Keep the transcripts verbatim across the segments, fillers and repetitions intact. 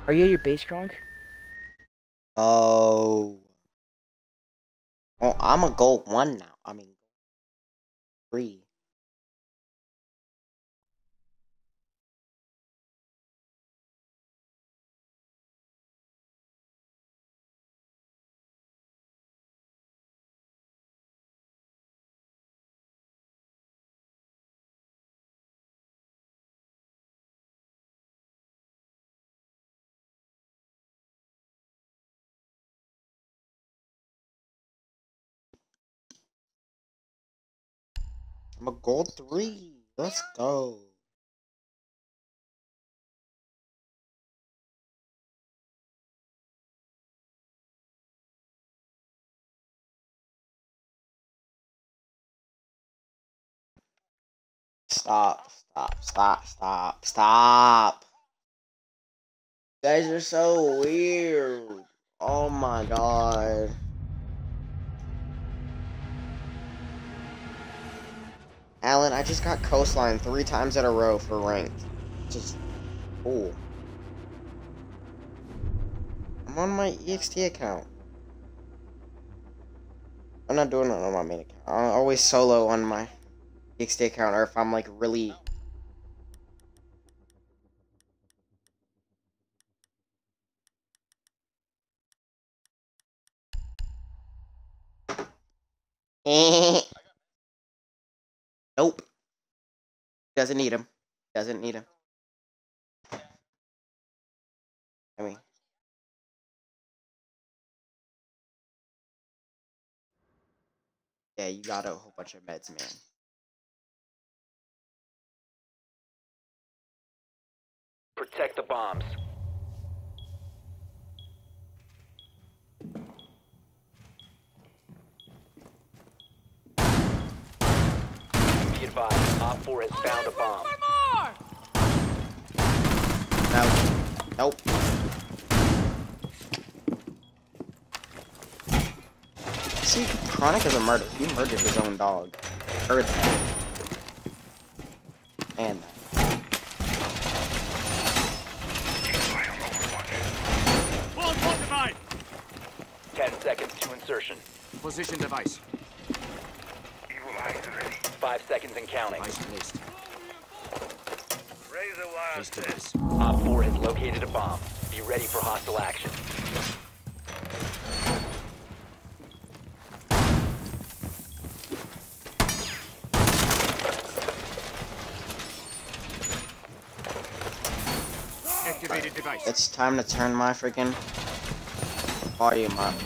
Are you at your base, Kronk? Oh. Oh, I'm a gold one now. I mean, three. I'm a gold three. Let's go. Stop, stop, stop, stop, stop. You guys are so weird. Oh my god. Alan, I just got coastline three times in a row for ranked. Just cool. I'm on my E X T account. I'm not doing it on my main account. I always solo on my E X T account, or if I'm like really. Nope. Doesn't need him. Doesn't need him. I mean. Yeah, you got a whole bunch of meds, man. Protect the bombs. Be advised, Op four has found a bomb. No. Nope. See, Chronic is a murder. He murdered his own dog. Heard that. And that. Ten seconds to insertion. Position device. Five seconds and counting. Device placed. Place device. Op four has located a bomb. Be ready for hostile action. Activated device. It's time to turn my freaking volume up.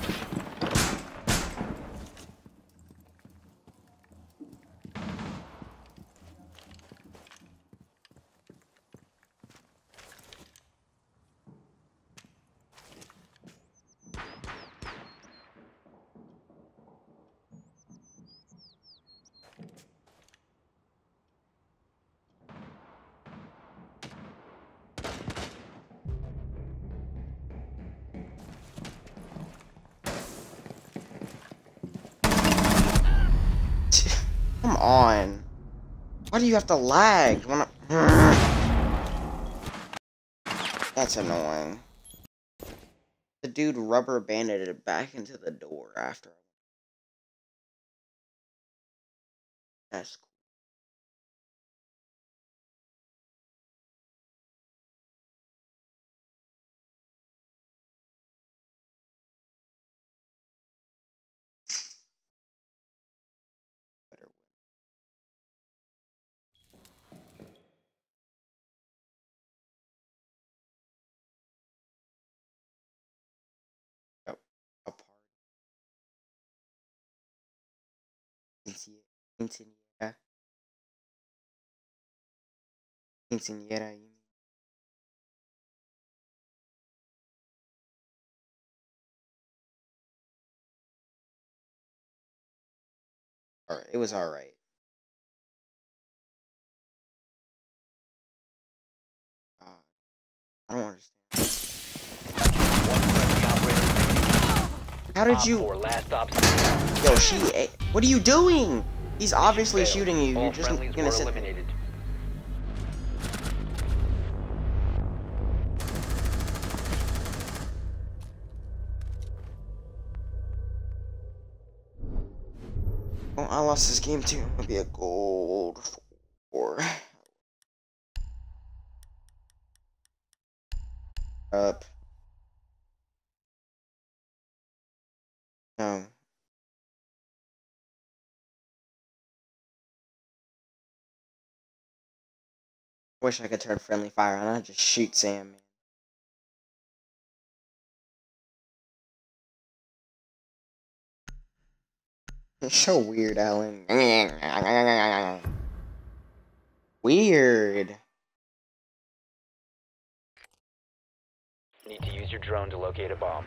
Come on. Why do you have to lag when I... That's annoying. The dude rubber banded it back into the door after. That's cool. Quinceañera. Quinceañera. Alright, it was alright. Uh, I don't understand. How did you... Yo, she... What are you doing? He's obviously shooting you. You're just gonna sit... Oh, I lost this game too. I'm gonna be a gold four. Up. No. Wish I could turn friendly fire on. I'd just shoot Sam, man. It's so weird, Alan. Weird. Need to use your drone to locate a bomb.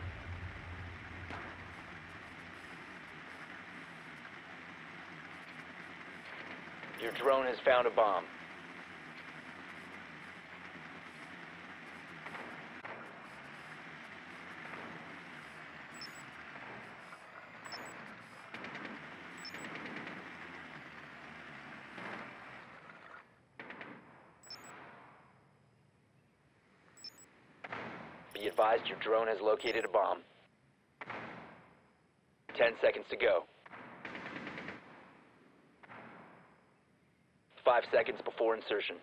Your drone has found a bomb. Be advised your drone has located a bomb. Ten seconds to go. Five seconds before insertion.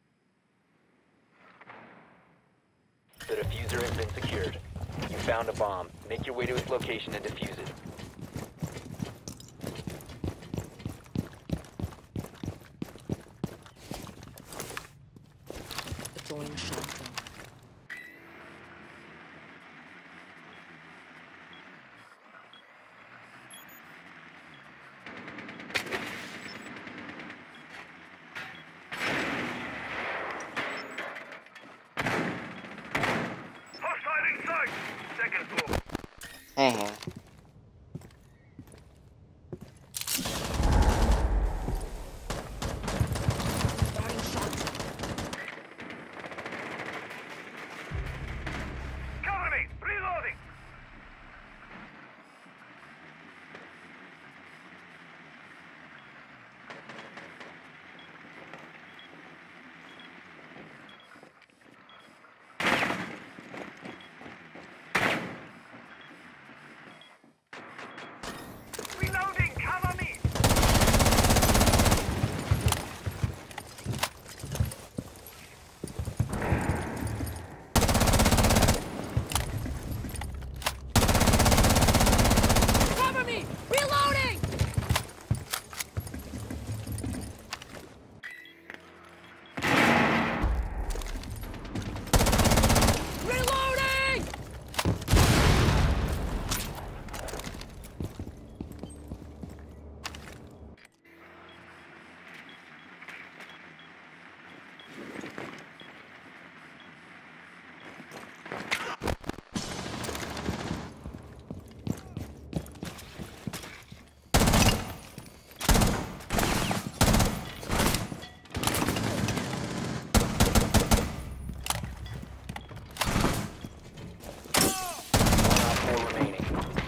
The diffuser has been secured. You found a bomb. Make your way to its location and defuse it. Deploying shotgun. Hey. Cover me! Reloading! Reloading! Cover me! Cover me! Reloading! Reloading! One op four remaining.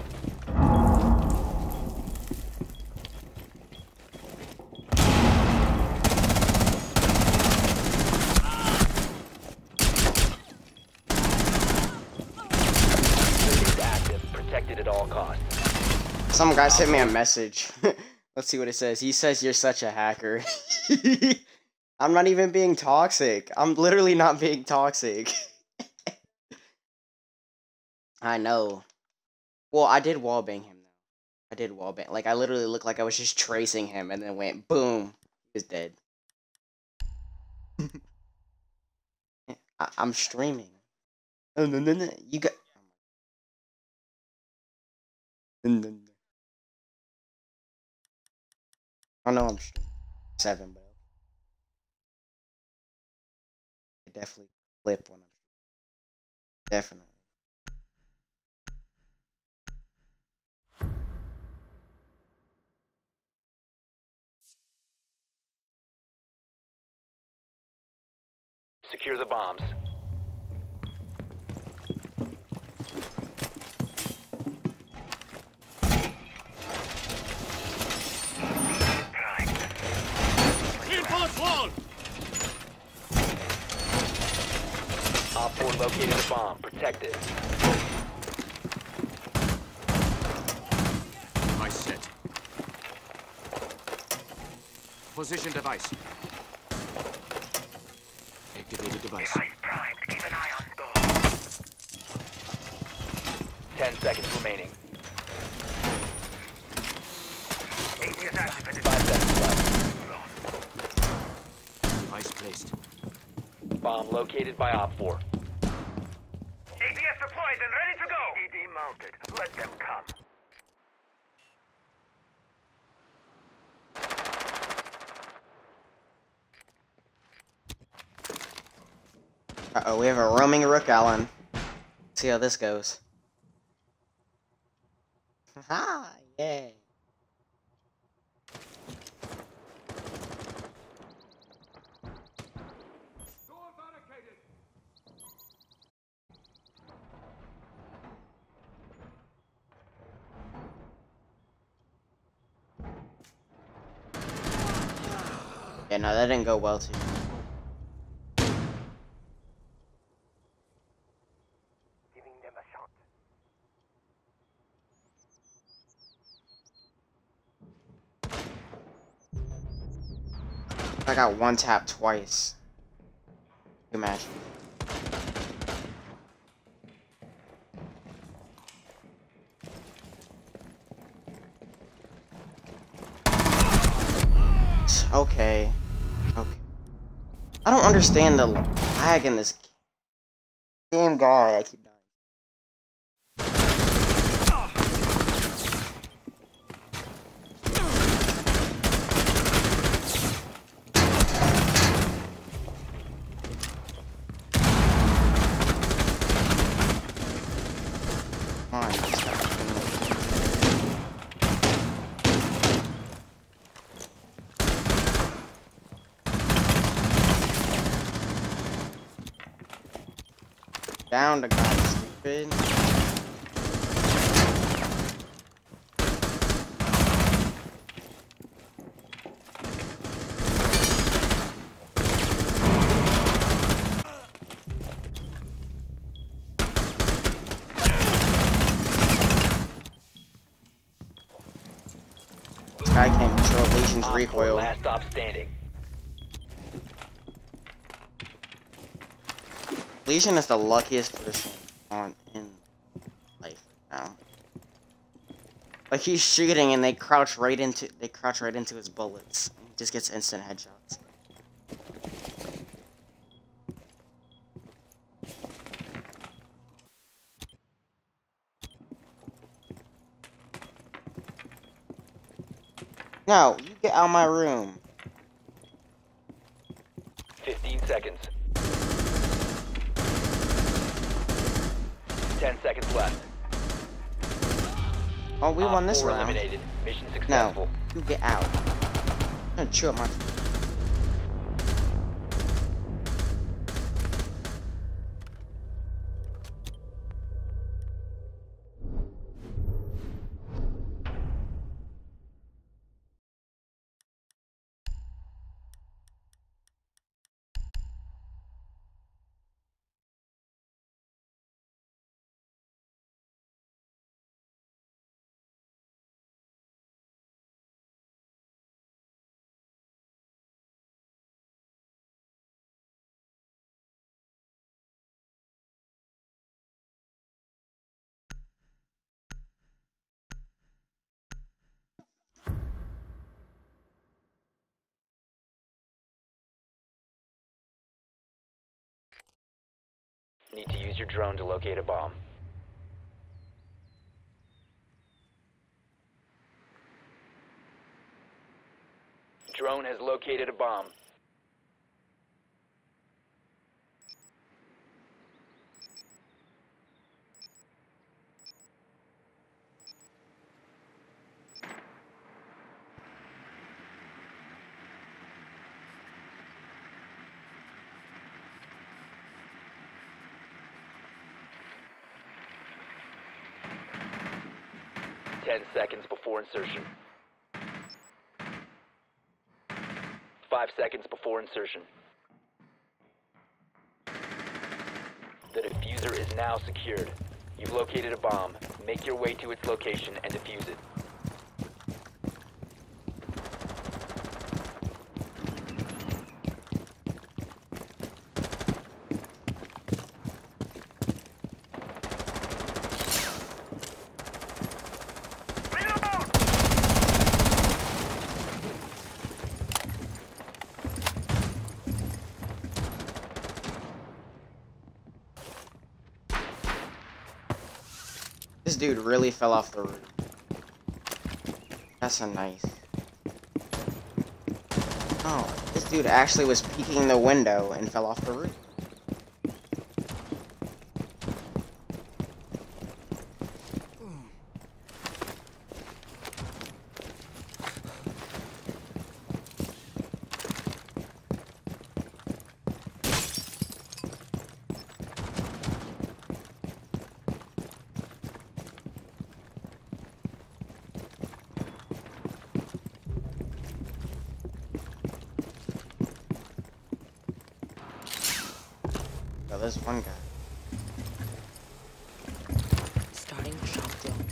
Diffuser is active. Protected at all costs. Some guy sent me a message. Let's see what it says. He says you're such a hacker. I'm not even being toxic. I'm literally not being toxic. I know. Well, I did wallbang him though. I did wallbang. Like I literally looked like I was just tracing him, and then went boom. He was dead. I I'm streaming. No, no, no, no. You got. No, no, no. I know I'm streaming. Seven, but I definitely clip when I'm definitely. Secure the bombs. Reinforce wall! Op four located a bomb. Protect it. I set. Position device. Activated device. Ten seconds remaining. Five seconds left. Device placed. Bomb located by Op four. A D S deployed and ready to go. E D mounted. Let them come. Uh-oh, we have a roaming Rook Allen. See how this goes. Haha, yeah. Yeah, no, that didn't go well too. Giving them a shot. I got one tap twice. Imagine. Okay. Okay. I don't understand the lag in this game. God, I keep dying. Come on, this guy's down to God, stupid. This guy can't control Legion's Op four, recoil. last stop standing. Legion is the luckiest person on in life now. Like he's shooting and they crouch right into they crouch right into his bullets. He just gets instant headshots. No, you get out of my room. Fifteen seconds. Ten seconds left. Oh, we Op won this four round. eliminated. Mission No, successful. you get out. I'm gonna chew up my. Need to use your drone to locate a bomb. Drone has located a bomb. Ten seconds before insertion. Five seconds before insertion. The diffuser is now secured. You've located a bomb. Make your way to its location and defuse it. This dude really fell off the roof. That's a nice. Oh, this dude actually was peeking the window and fell off the roof. Oh, there's one guy. Starting shotgun.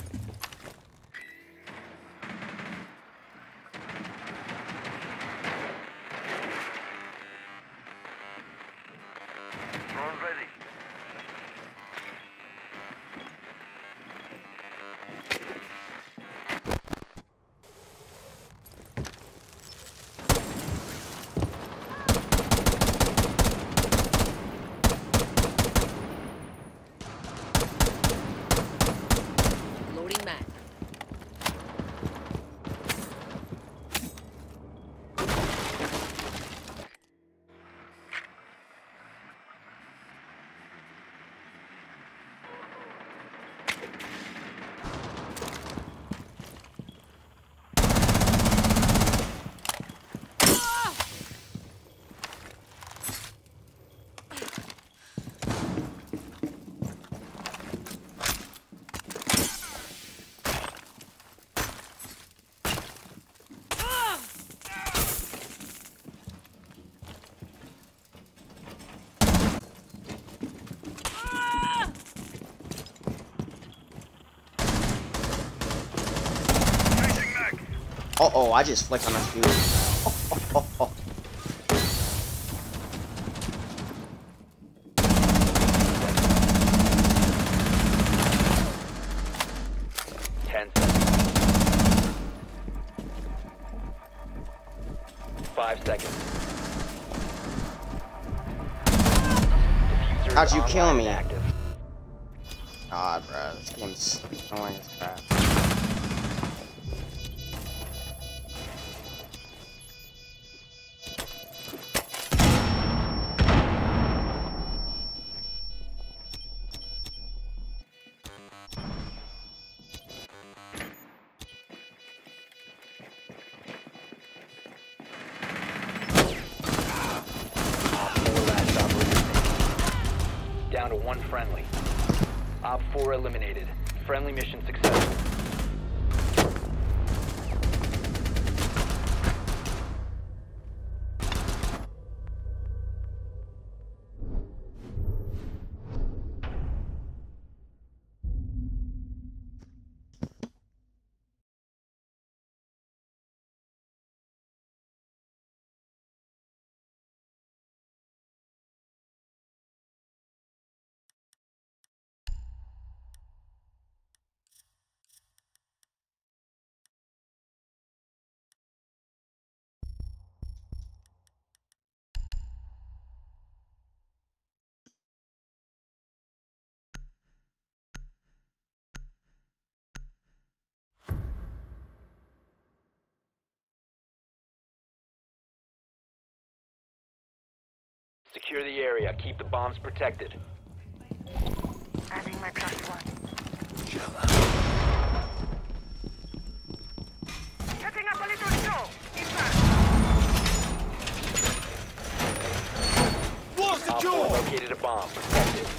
Drone ready. Loading mag. Uh oh, I just flicked on a dude. Oh, oh, oh, oh. Ten seconds. Five seconds. Diffuser How'd is you kill online me? and active. God, bro, this game's annoying as crap. Down to one friendly. Op four eliminated. Friendly mission successful. Secure the area. Keep the bombs protected. Adding my plus one. Setting up a little show. Inside. Op four located a bomb. Protect it.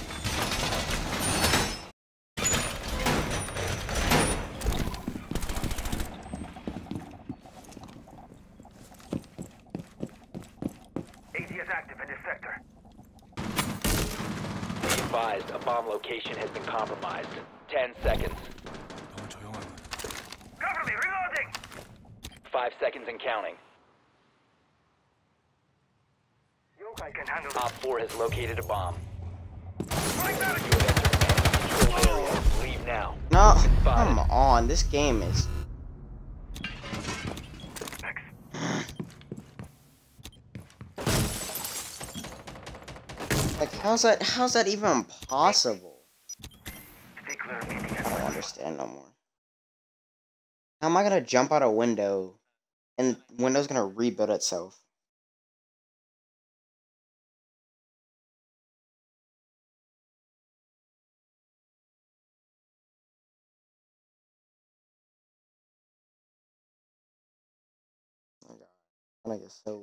A D is active in this sector. Be advised, a bomb location has been compromised. Ten seconds. Cover me, reloading! Five seconds and counting. Yokai can handle Op four has located a bomb. Throwing You back. have entered enemy control area. Leave now. No, Spotted. come on, this game is. Like, how's that? How's that even possible? Stay clear of meeting at I wonder understand no more. How am I gonna jump out a window and window's gonna rebuild itself? Oh my god. I think it's so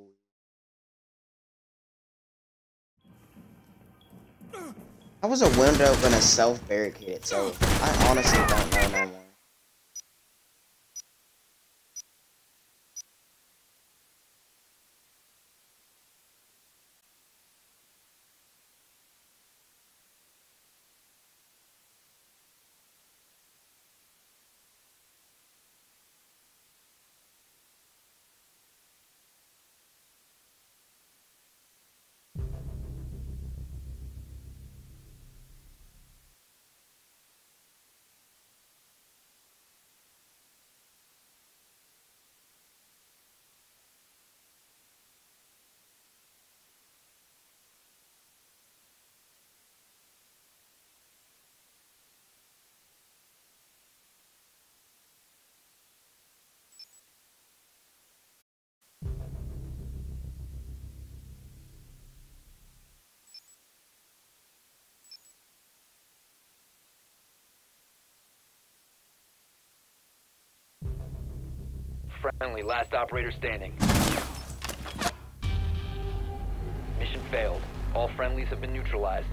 weird. How was a window gonna self-barricade itself? I honestly don't know no more. Friendly, last operator standing. Mission failed. All friendlies have been neutralized.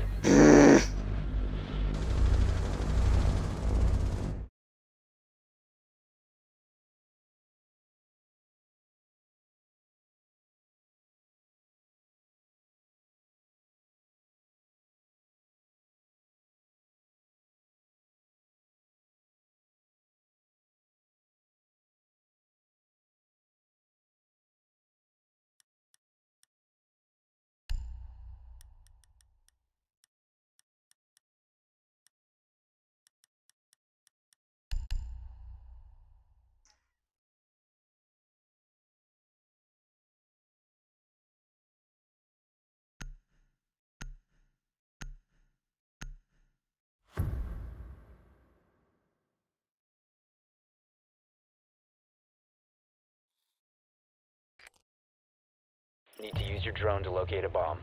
Need to use your drone to locate a bomb.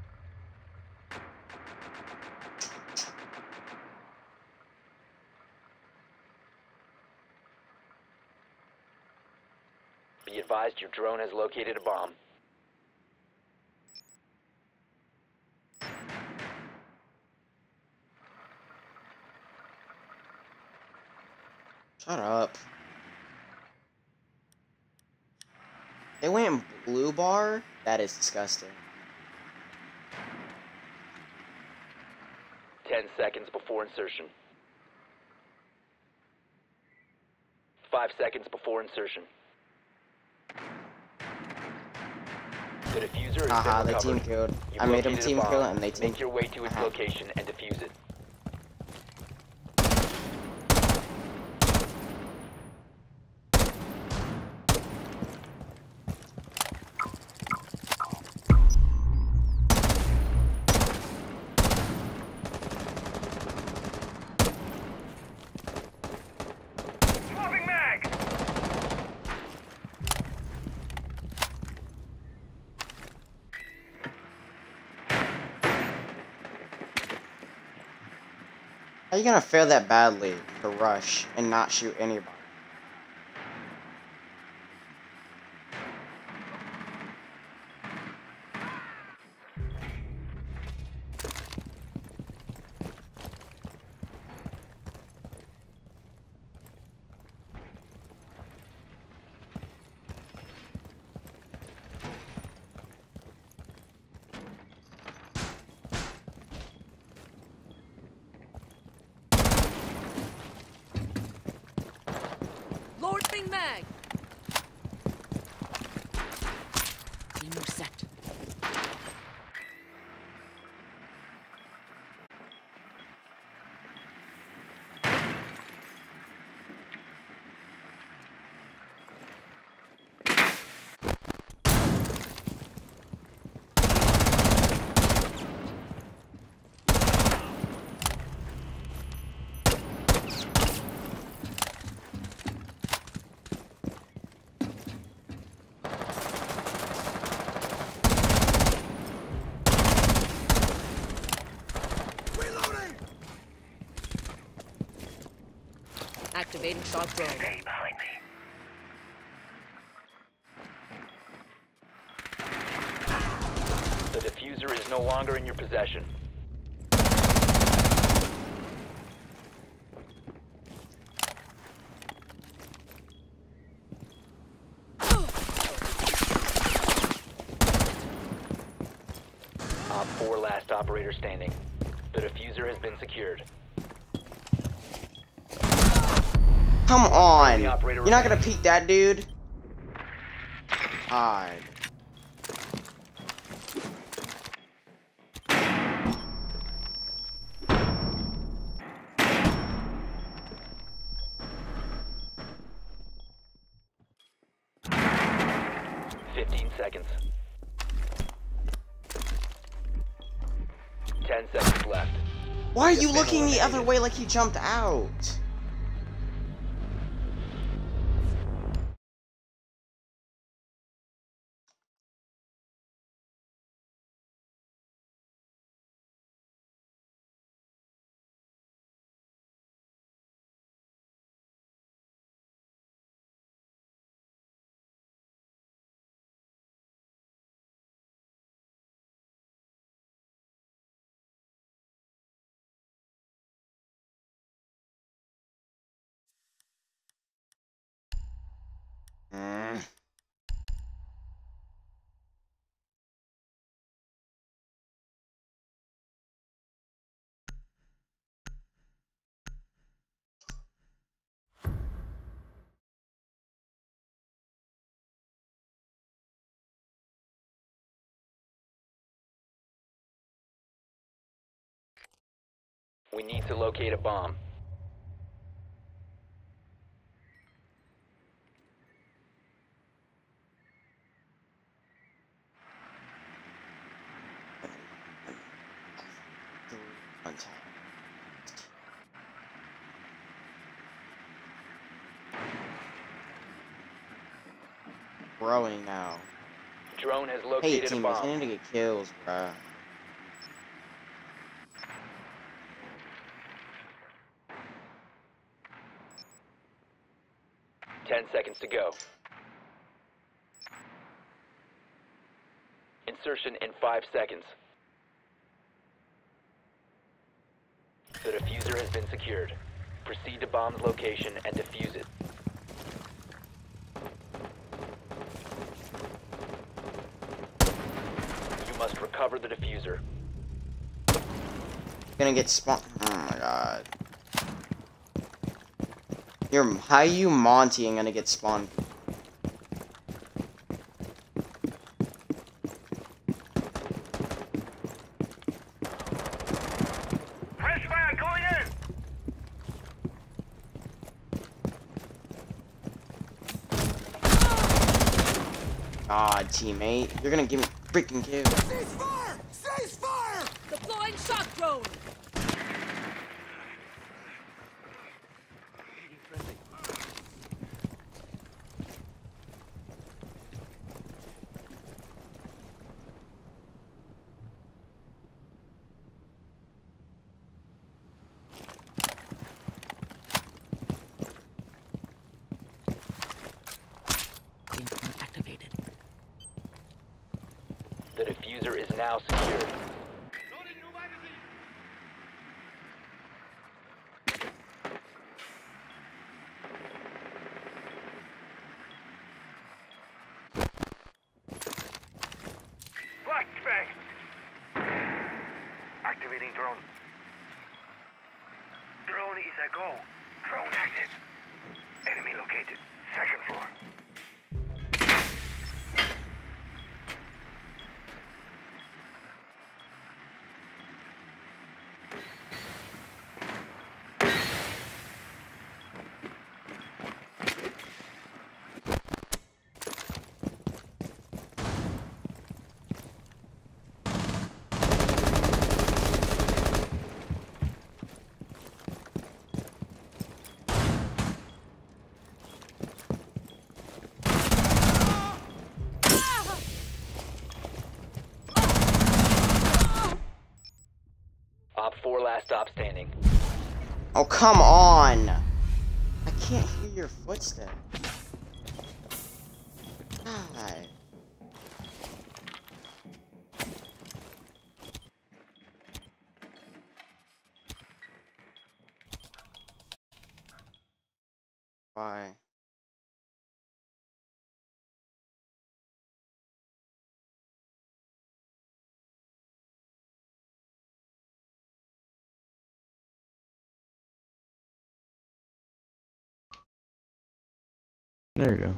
Be advised your drone has located a bomb. Shut up. They went blue bar? That is disgusting. Ten seconds before insertion. Five seconds before insertion. The diffuser has Haha, been they recovered. team killed. You've I made them located a team bomb. kill and they team Make your way to its Haha. location and defuse it. Swapping mag! How you gonna fail that badly to rush and not shoot anybody? Loading mag. Beamer set. Activating shock drone. Stay behind me. The diffuser is no longer in your possession. Op four, last operator standing. The diffuser has been secured. Come on! The You're operator not gonna remains. peek that dude? God. Fifteen seconds. Ten seconds left. Why are you Been looking the other eliminated. way like he jumped out? Mm. We need to locate a bomb. One time. Growing now. Drone has Hey, located a teammates, I bomb. need to get kills, bruh. Ten seconds to go. Insertion in five seconds. The diffuser has been secured. Proceed to bomb's location and defuse it. You must recover the diffuser. Gonna get spawned. Oh my god. You're how you Monty and gonna get spawned. Fresh fire going in! God, teammate, you're gonna give me freaking kills. Deploying shock drone. Activated. The diffuser is now secured. Flashbang! Activating drone. Drone is a go. Drone active. Enemy located. Second floor. Op four, last stop standing. Oh, come on! I can't hear your footsteps. God. Why? There you go.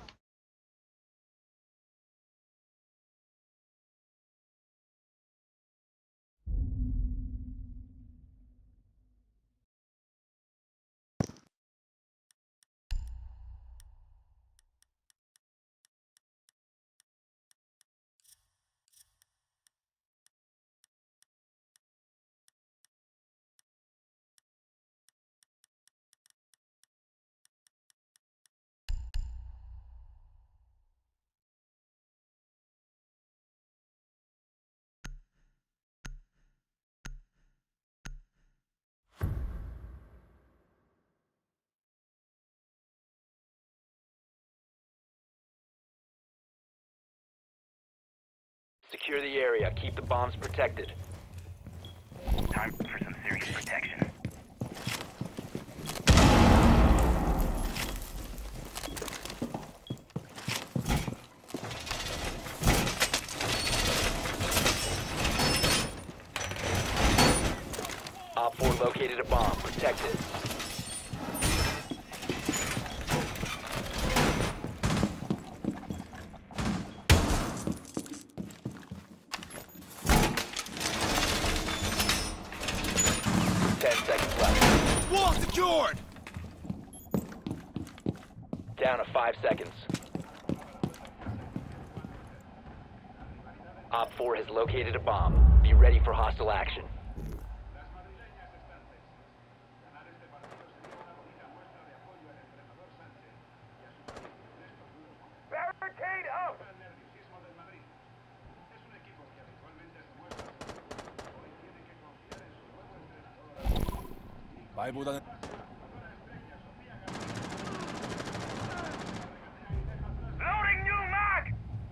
Secure the area. Keep the bombs protected. Time for some serious protection. Op four located a bomb. Protect it. Ten seconds left. Wall secured! Down to five seconds. Op four has located a bomb. Be ready for hostile action. Barricade up! Loading new mag!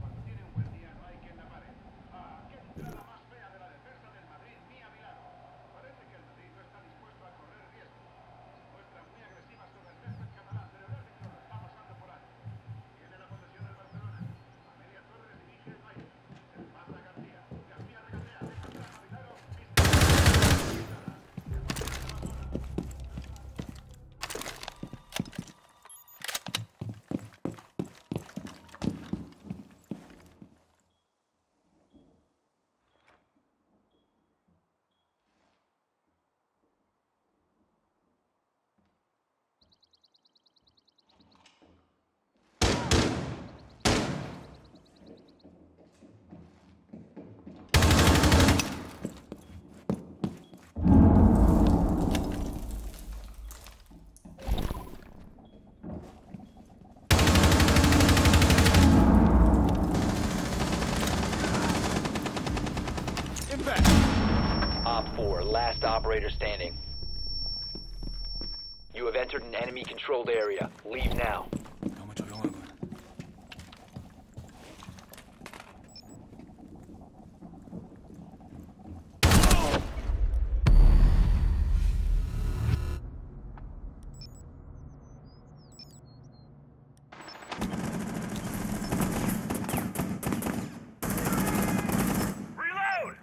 Op four, last operator standing. You have entered an enemy-controlled area. Leave now. Reload!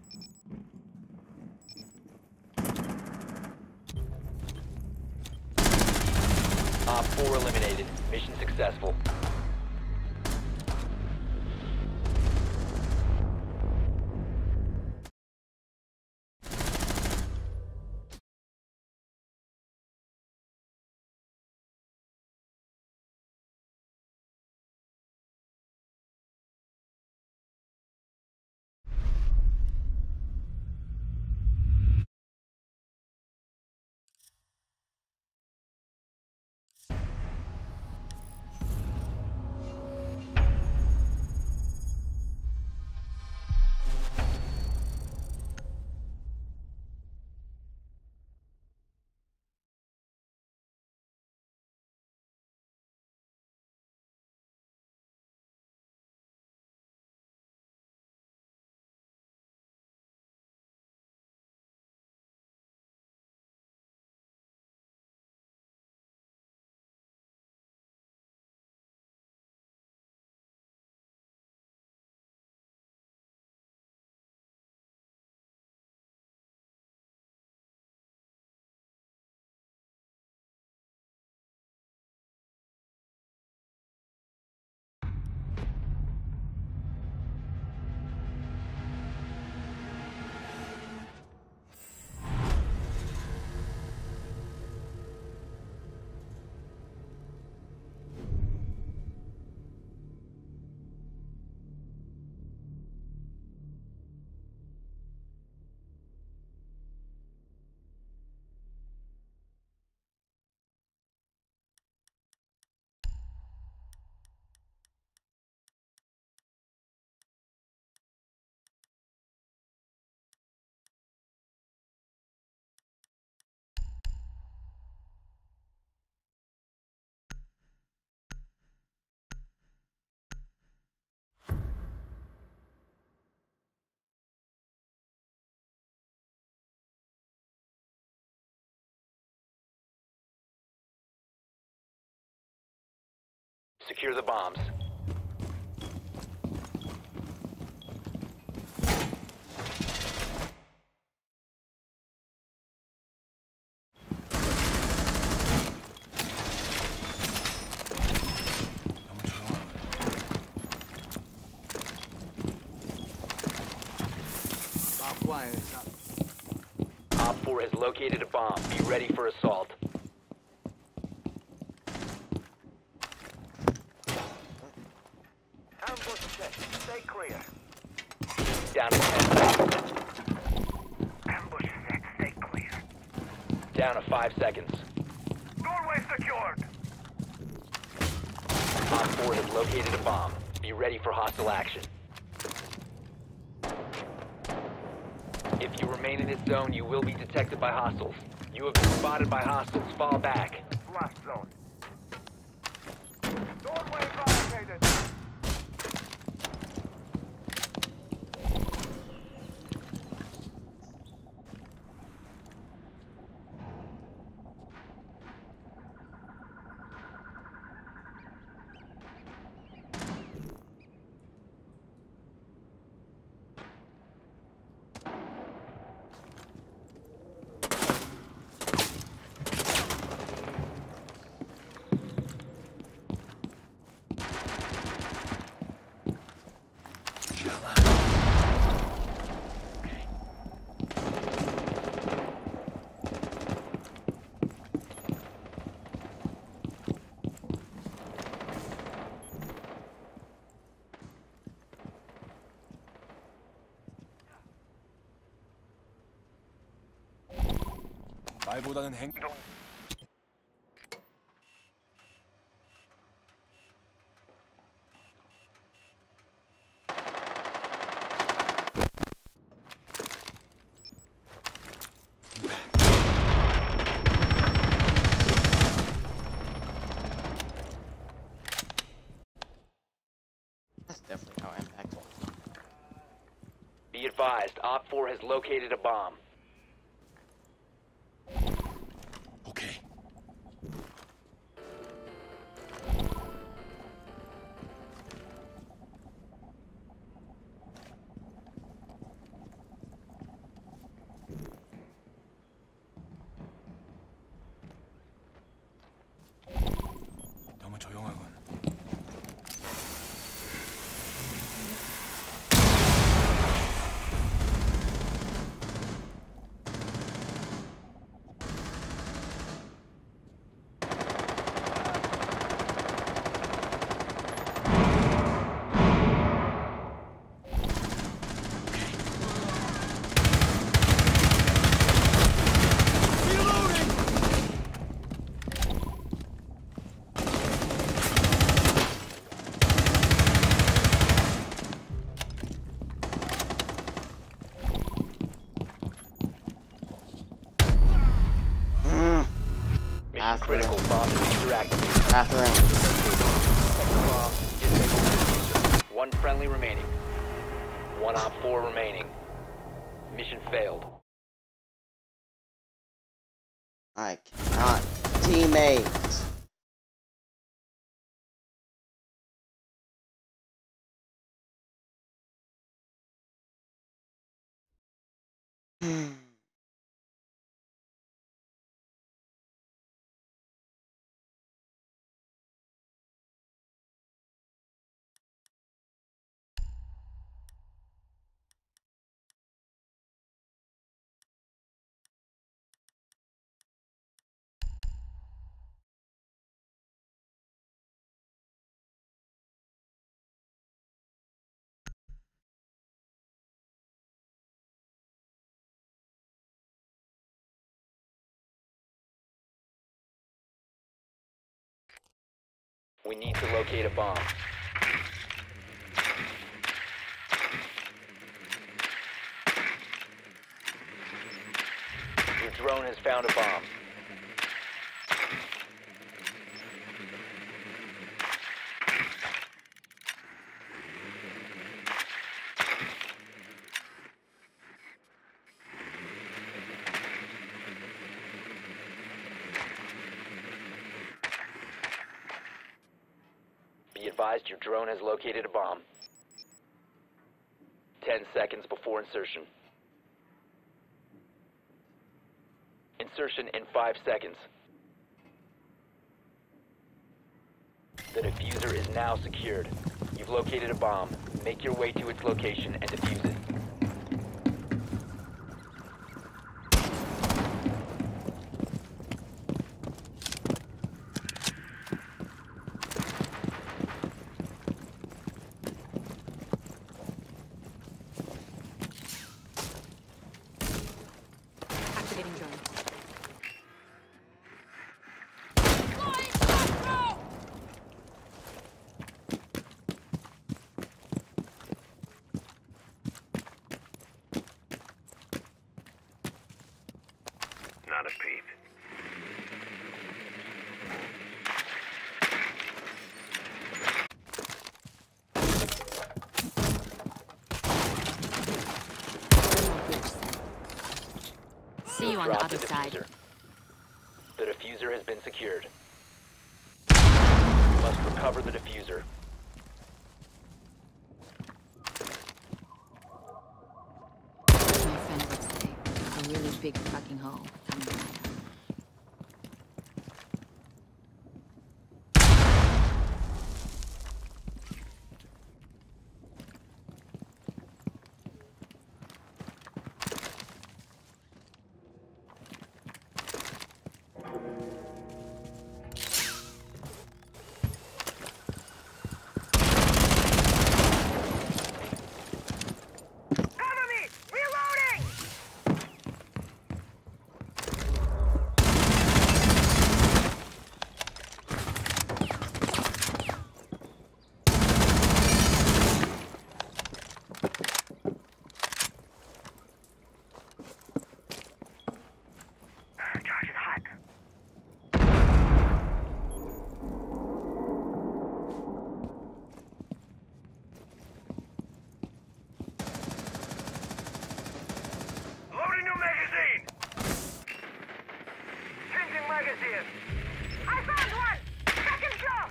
Op four eliminated. Mission successful. Secure the bombs. Op four has located a bomb. Be ready for assault. Ambush set. Stay clear. Down to ten seconds. Ambush set. Stay clear. Down to five seconds. Doorway secured. Op four has located a bomb. Be ready for hostile action. If you remain in this zone, you will be detected by hostiles. You have been spotted by hostiles. Fall back. Blast zone. Doorway barricaded. 말보다는 행. That's definitely how Impact works. Be advised, Op four has located a bomb. 오케이. 너무 조용하군. Mm. Mission Bathroom. critical. Bomb diffuser activated. Bathroom. Bomb disabled diffuser. One friendly remaining. One Op four remaining. Mission failed. I cannot. Teammates. Hmm. We need to locate a bomb. Your drone has found a bomb. advised your drone has located a bomb. Ten seconds before insertion. Insertion in five seconds. The diffuser is now secured. You've located a bomb. Make your way to its location and defuse it. Activating drone. Not a peep. See you on the Drop other side. diffuser. The diffuser has been secured. You must recover the diffuser. As my friend would say, a really big fucking hole coming right up. Cover me! Reloading! Charge is hot. Loading new magazine! Changing magazine! I found one! Second shot!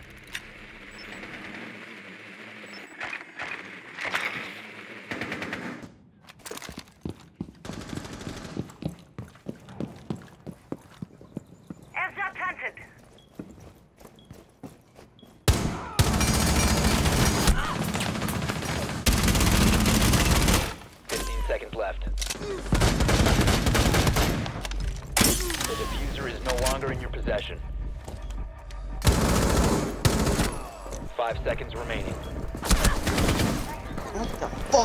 Airdrop planted! Fifteen seconds left. The diffuser is no longer in your possession. Five seconds remaining. What the fuck?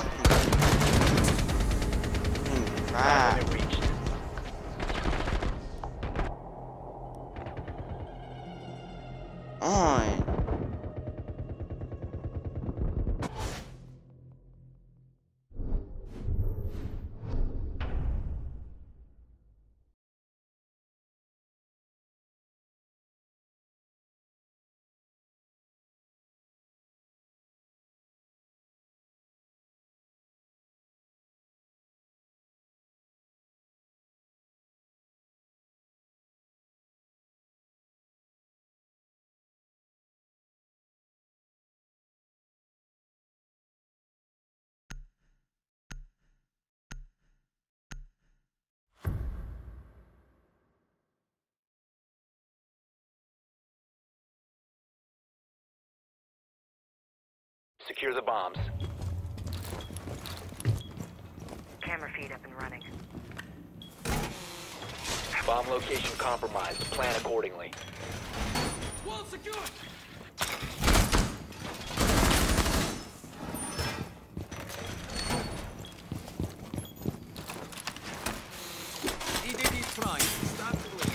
Time Ah. limit reached. On. Secure the bombs. Camera feed up and running. Bomb location compromised. Plan accordingly. Wall secure! E D D prime. Start the way.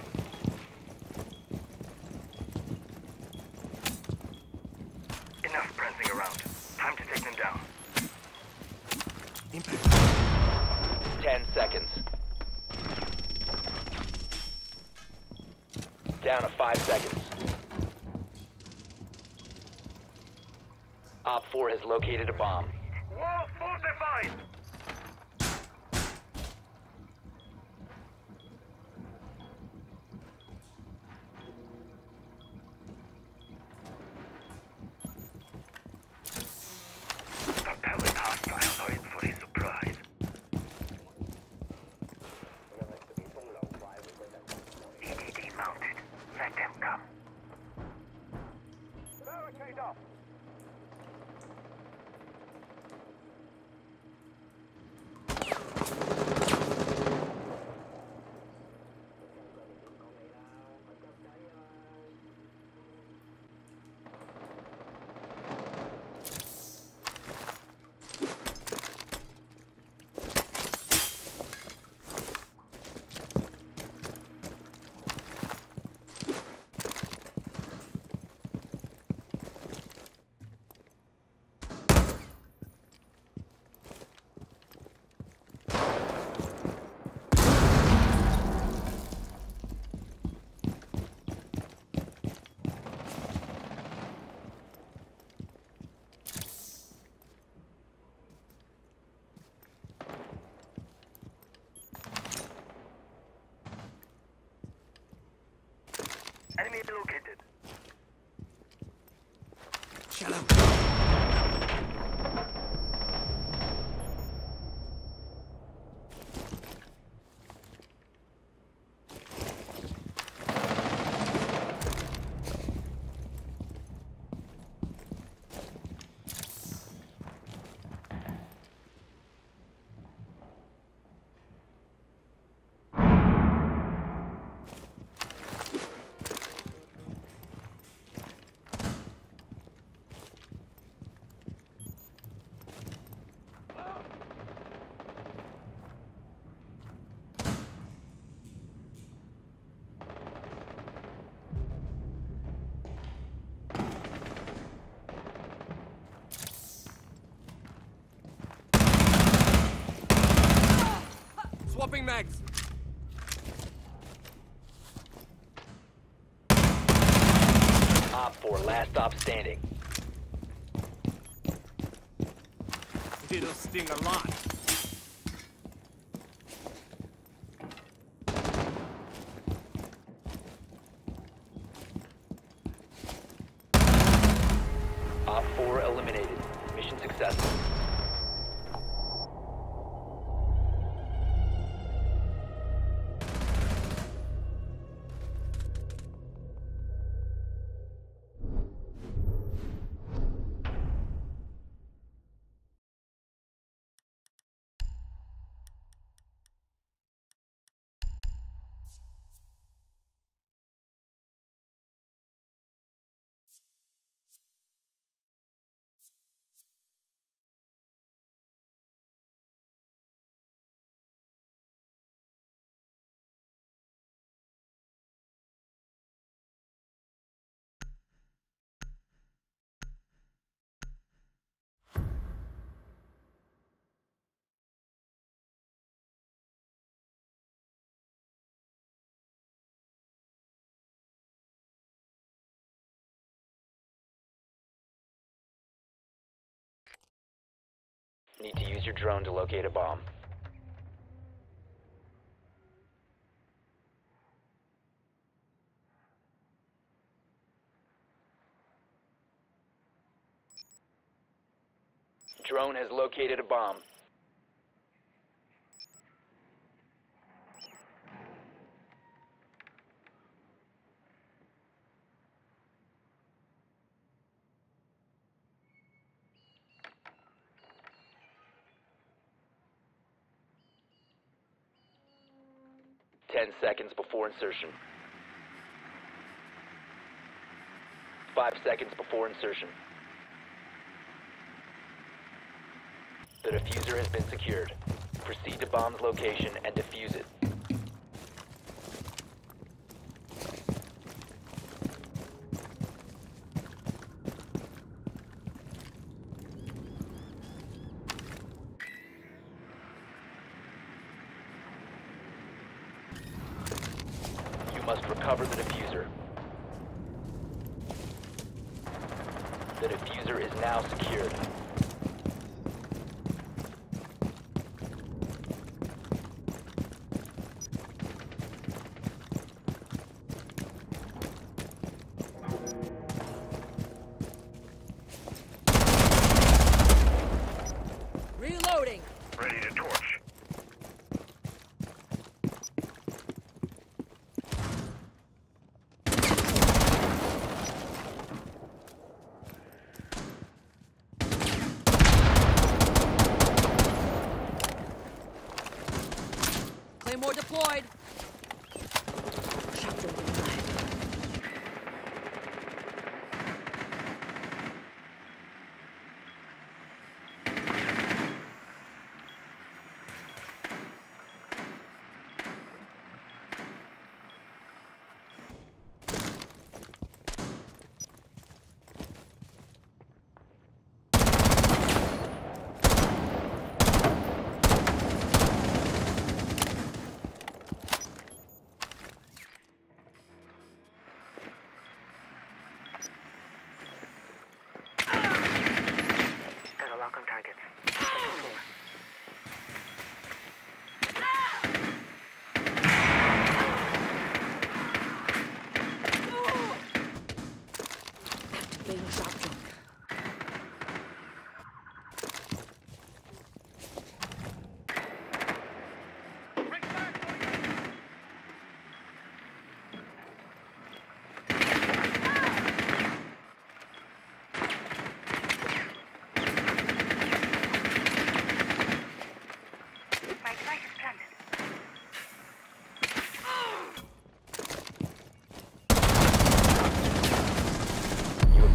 Enough prancing around. Time to take them down. Ten seconds. Down to five seconds. Op four has located a bomb. Wall fortified! it off. Enemy located. Shut up. Swapping mags. Op four, last stop standing. It'll sting a lot. Op four eliminated. Mission successful. Need to use your drone to locate a bomb. Drone has located a bomb. Ten seconds before insertion. Five seconds before insertion. The diffuser has been secured. Proceed to bomb's location and defuse it. You must recover the diffuser. The diffuser is now secured. Reloading. Ready to torch.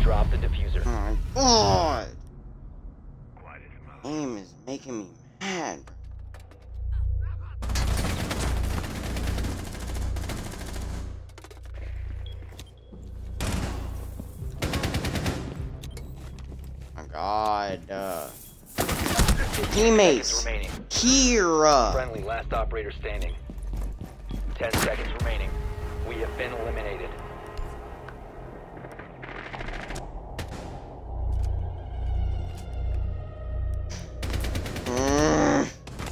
Drop the diffuser. Oh my god! Quiet as a mouse. Aim is making me mad, bro. Oh my god, uh. Teammates! Remaining. Kira! Friendly, last operator standing. Ten seconds remaining. We have been eliminated. Mm.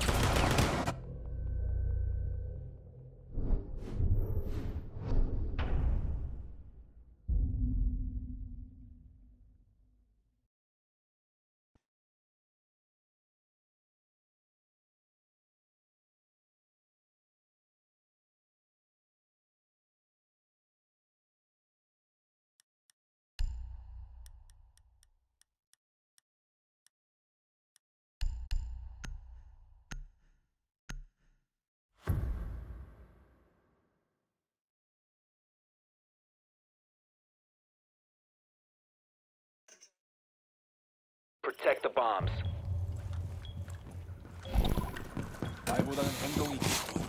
Protect the bombs. 말보다는 행동이지.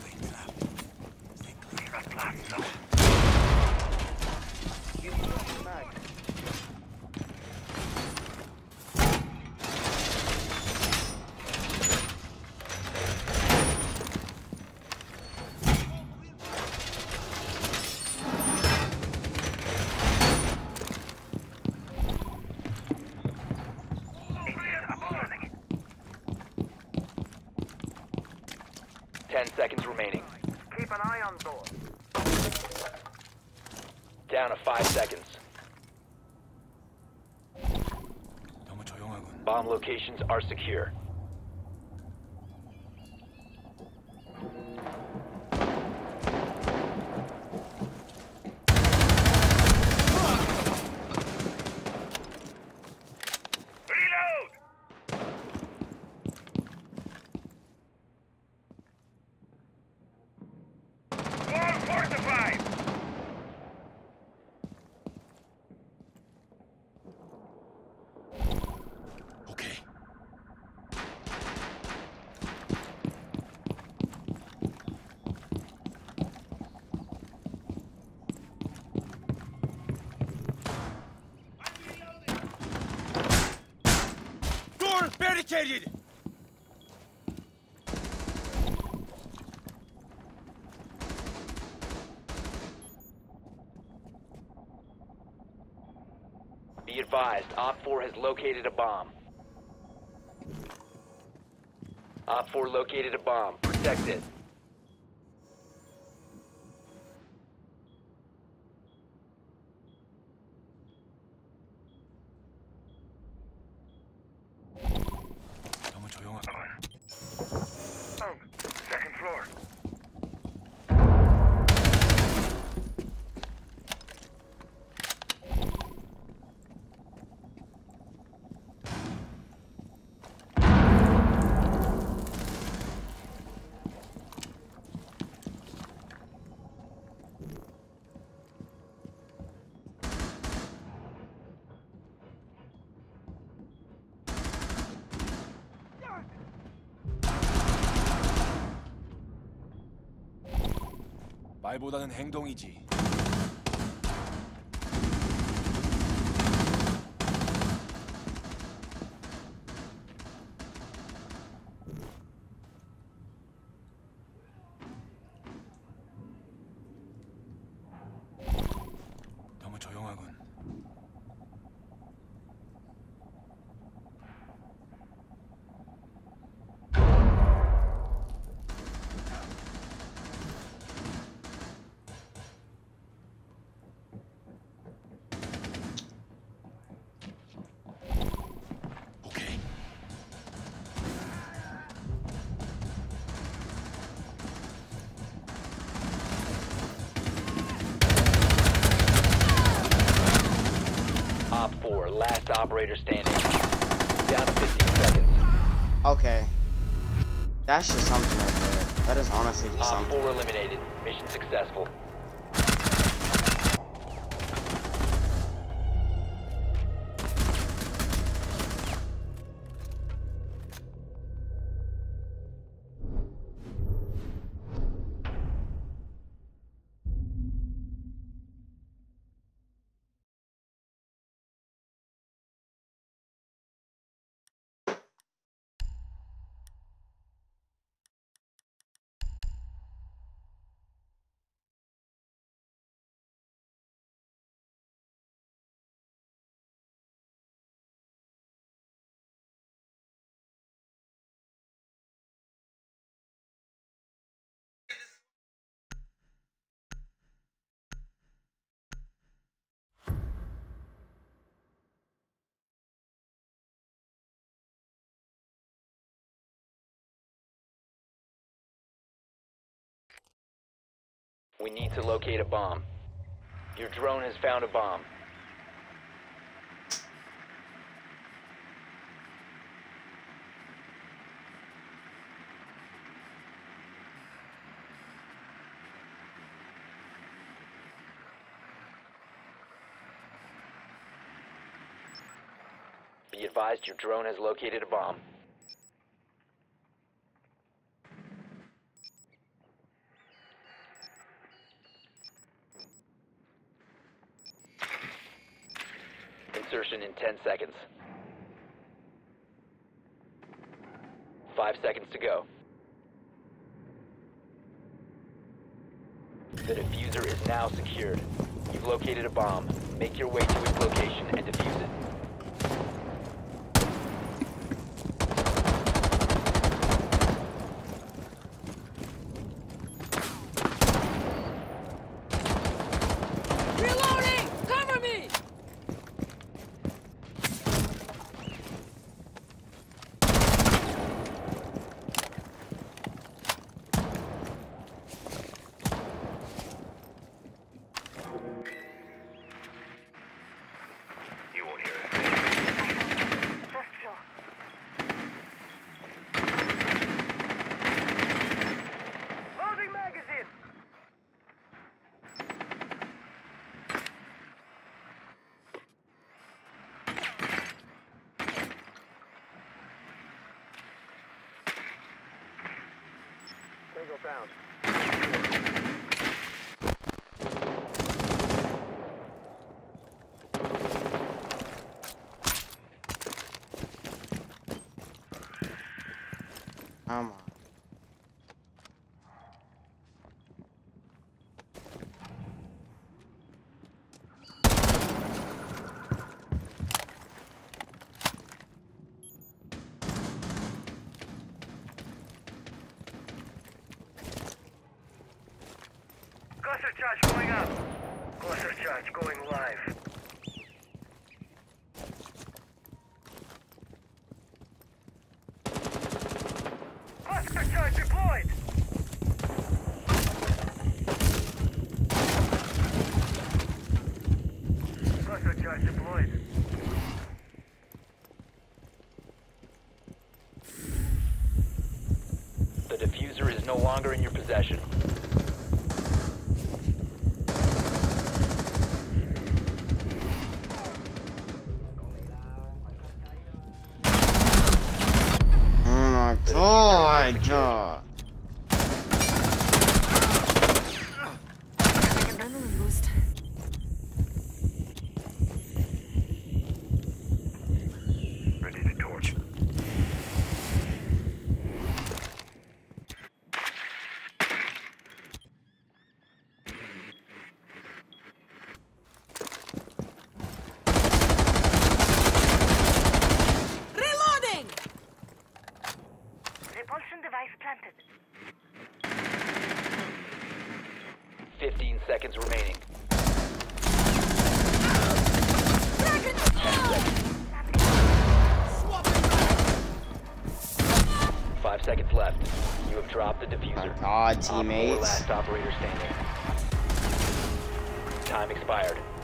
Ten seconds remaining. Keep an eye on door. Down to five seconds. 너무 조용하군. Bomb locations are secure. Reload! Wall fortified! 오케이. Door barricaded. Be advised, Op four has located a bomb. Op four located a bomb. Protect it. 너무 조용하군. Oh, second floor. 말보다는 행동이지. 너무 조용하군. 오케이. Op four, last operator standing. Down to fifteen seconds. Okay. That's just something right there. That is honestly just Op something. four eliminated. Mission successful. We need to locate a bomb. Your drone has found a bomb. Be advised, your drone has located a bomb. Insertion in ten seconds. Five seconds to go. The diffuser is now secured. You've located a bomb. Make your way to its location and defuse it. Reloading! Cover me! You won't hear it. First floor. Loading magazine! Tango found. Come on. Cluster charge going up. Cluster charge going live. Cluster charge deployed. Cluster charge deployed. The diffuser is no longer in your possession. Oh my god. God. Adrenaline boost. Ready to torch. Reloading! Repulsion device planted. Fifteen seconds remaining. Five seconds left. You have dropped the Oh my diffuser. god, Op four teammates. last operator standing. Time expired.